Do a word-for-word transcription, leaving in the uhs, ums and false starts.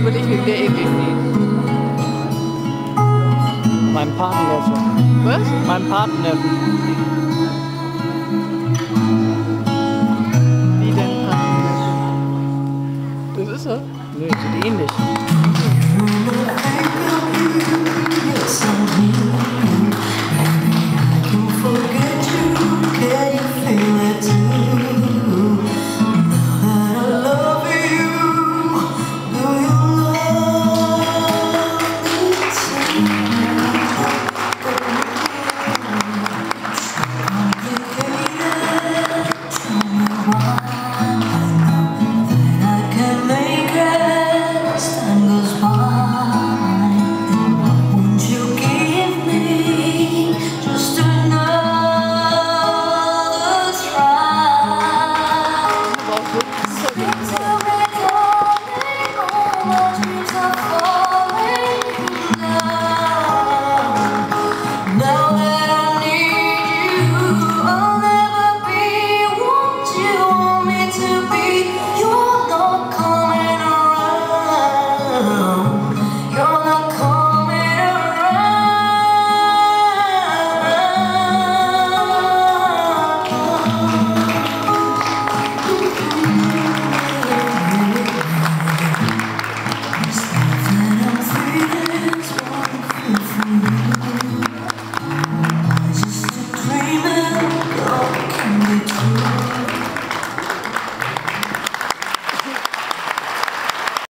überlegt, wie der eklig sieht. Mein Patenneffe. Was? Mein Patenneffe. Wie denn? Das ist er. Nee, sieht ähnlich.